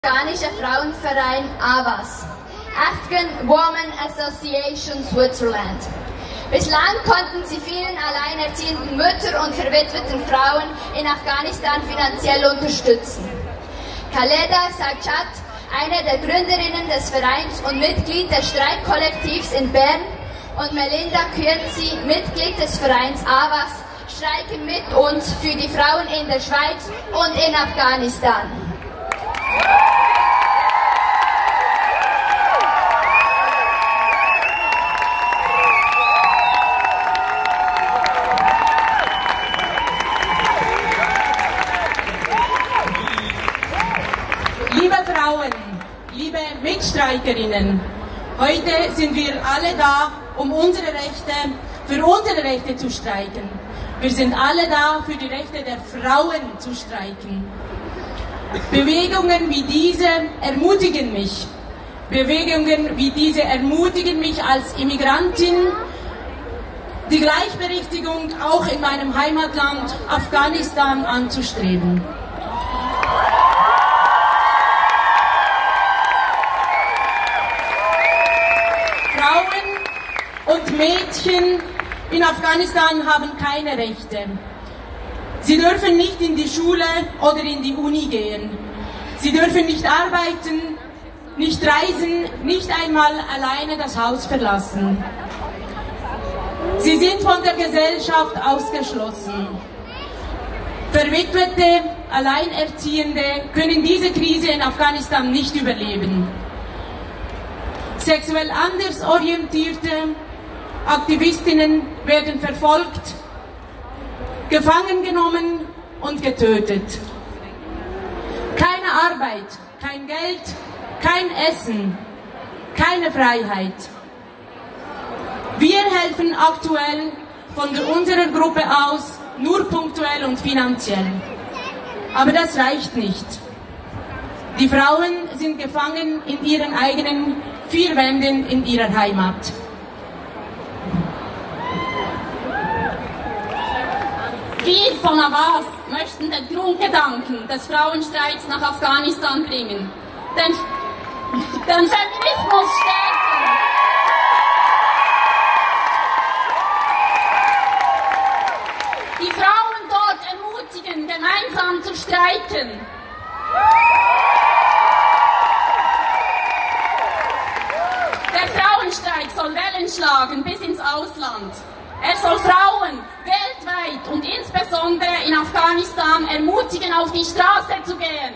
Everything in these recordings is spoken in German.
Afghanischer Frauenverein AWAS, Afghan Women Association Switzerland. Bislang konnten sie vielen alleinerziehenden Müttern und verwitweten Frauen in Afghanistan finanziell unterstützen. Khaleda Sajjad, eine der Gründerinnen des Vereins und Mitglied des Streikkollektivs in Bern, und Melinda Kürzi, Mitglied des Vereins AWAS, streiken mit uns für die Frauen in der Schweiz und in Afghanistan. Liebe Frauen, liebe Mitstreikerinnen, heute sind wir alle da, um für unsere Rechte zu streiken. Wir sind alle da, für die Rechte der Frauen zu streiken. Bewegungen wie diese ermutigen mich. Bewegungen wie diese ermutigen mich als Immigrantin, die Gleichberechtigung auch in meinem Heimatland Afghanistan anzustreben. Frauen und Mädchen in Afghanistan haben keine Rechte. Sie dürfen nicht in die Schule oder in die Uni gehen. Sie dürfen nicht arbeiten, nicht reisen, nicht einmal alleine das Haus verlassen. Sie sind von der Gesellschaft ausgeschlossen. Verwitwete, Alleinerziehende können diese Krise in Afghanistan nicht überleben. Sexuell anders orientierte Aktivistinnen werden verfolgt, gefangen genommen und getötet. Keine Arbeit, kein Geld, kein Essen, keine Freiheit. Wir helfen aktuell von unserer Gruppe aus nur punktuell und finanziell. Aber das reicht nicht. Die Frauen sind gefangen in ihren eigenen vier Wänden in ihrer Heimat. Wir von AWAS möchten den Grundgedanken des Frauenstreiks nach Afghanistan bringen, den Feminismus stärken, die Frauen dort ermutigen, gemeinsam zu streiken. Der Frauenstreik soll Wellen schlagen bis ins Ausland. Er soll Frauen weltweit und insbesondere in Afghanistan ermutigen, auf die Straße zu gehen.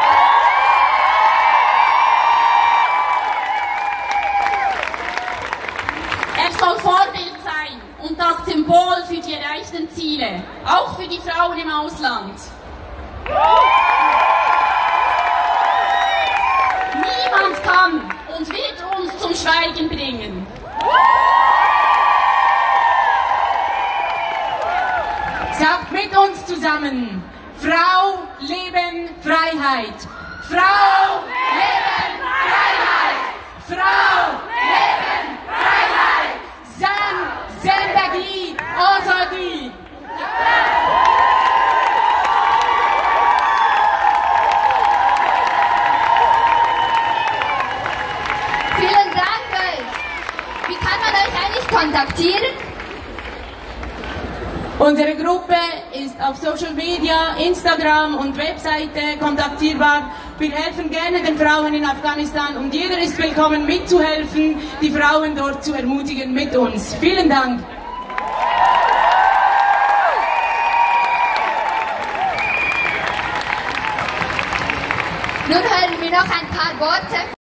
Er soll Vorbild sein und das Symbol für die erreichten Ziele, auch für die Frauen im Ausland. Niemand kann und wird uns zum Schweigen bringen. Sagt mit uns zusammen: Frau, Leben, Freiheit. Frau, Leben, Freiheit. Frau, Leben, Freiheit. Zan, Zendagi, Azadi. Vielen Dank euch. Wie kann man euch eigentlich kontaktieren? Unsere Gruppe ist auf Social Media, Instagram und Webseite kontaktierbar. Wir helfen gerne den Frauen in Afghanistan und jeder ist willkommen mitzuhelfen, die Frauen dort zu ermutigen mit uns. Vielen Dank. Nun hören wir noch ein paar Worte